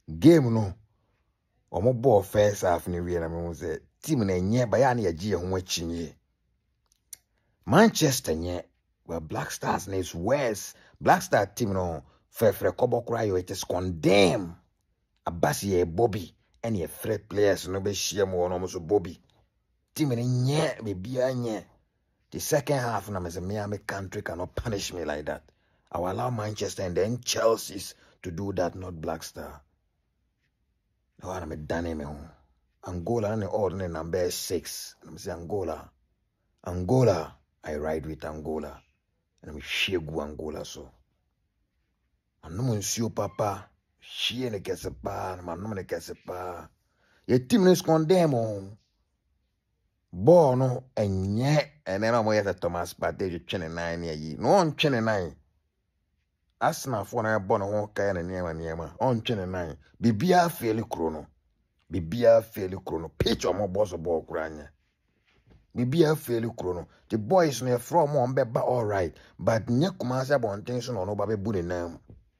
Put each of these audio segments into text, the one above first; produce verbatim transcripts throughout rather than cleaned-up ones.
game no omo ball first half ni we na me say team na nye ba ya na yaji ye ho achinye Manchester nye well Black Stars na is worse Black Star team no frefre kobo kura yo it is condemn abasi ye Bobby and ye threat players no be share mo no so Bobby team ni nye be bia nye the second half na me say me am country cannot punish me like that I will allow Manchester and then Chelsea's to do that not Black Star no I me done me Angola and the number six and I say Angola Angola I ride with Angola and I'm shegu Angola so and no monsieur papa she ne kese pa man no ne kese pa ye team is condemn on ball no enye and then I'm yet Thomas Partey twenty-nine ye no on twenty-nine Arsenal for na ball no ho kai na niema niema on twenty-nine bibia fairly chrono bibia fairly chrono pitch omo boss ball kuranya bibia fairly chrono the boys no from on be all right but nye kuma say bon things no no ba be bu ne nam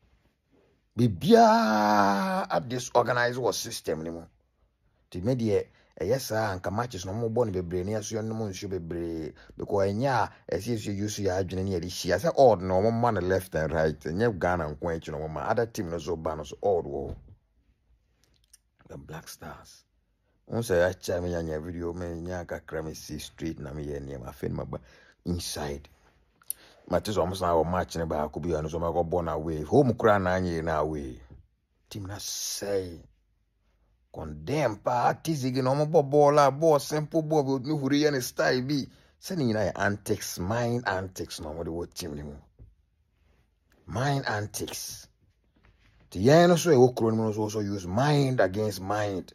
bibia at this organized war system ni mo the media yes anka matches no mo bo ne bebre ne aso no mo nso bebre because enya ese ese use ya adwene ne yade hia say odd no mo man left and right enya Ghana nko echi no mo ma other team no so ba no so odd wo the Black Stars on say I check me nya video me nya kakra me see street na me ye ne ma fe ma ba inside matches almost na match ne ba ko bi no so ma go born away home kra na anya na away team na say condemn pa atizigi no mo bola ball simple ball ni huri ya ne style bi say ni na antics mind antics no mo the team ni mo mind antics the yen no so e wo kro ni mo so so use mind against mind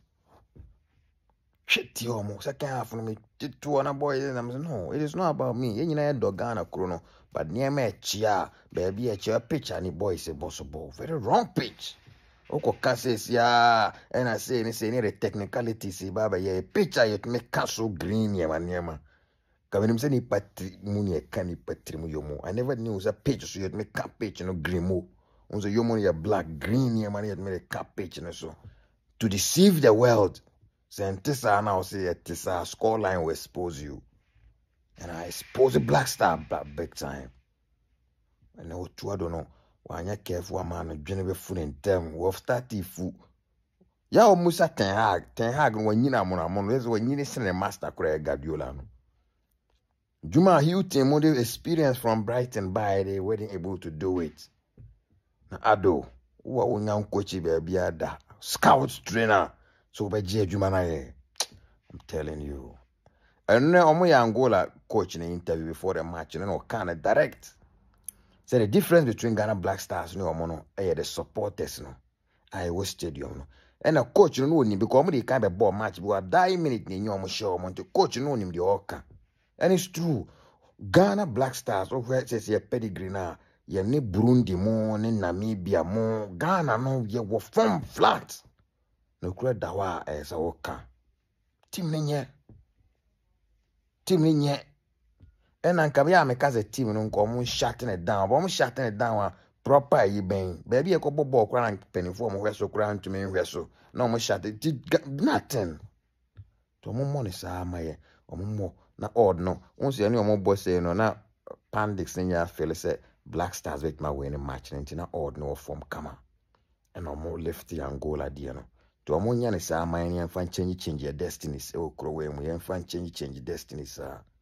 shit yo mo second half no me two na boy and I'm no it is not about me yen na do Ghana kro no but near me chia baby a chia pitch and the boy say boss ball very wrong pitch oko cases ya and I say ni say ni the technicalities baba ye picture you make castle green ya maniema kabeni mse ni patri muni e kani patri mu yomo I never knew a picture so you make cap page no green mo unzo yomo ya black green ya mani me the cap page no so to deceive the world scientists now say tisa score line will expose you and I expose the Black Star big time and I don't know wanya careful man dwene be fu ntem wo start fu ya o musa ten hag ten hag no wanyina mo na mo no ezo wanyini sene master kura Guardiola no Juma Hilton mo the experience from Brighton by they weren't able to do it na ado wo wonya coach be bia da scout trainer so be je Juma na ye I'm telling you and no omo ya Angola coach in the interview before the match no kind of direct. So the difference between Ghana Black Stars no mono eh the supporters no I was stadium no and a coach no ni because we kind of ball match we die minute ni nyom show mo the coach no ni the oka and it's true Ghana Black Stars over says your pedigree na ye ni Burundi mo ni Namibia mo Ghana no ye wo form flat no kura dawa eh sa oka team ni nye team ni nye and anka ya make as a team no nko mo shutting it down but mo shutting it down proper yi ben baby e ko bobo kura na penifo mo hweso kura ntumi hweso na mo shut it nothing to mo money sa amaye omo na odd no once any omo boss say no na Pandix nya feel say Black Stars with my winning match na odd no form kama and omo left Angola dia no to omo nya ne sa amaye ne fan change change your destinies e okro we mo yen fan change change destinies ah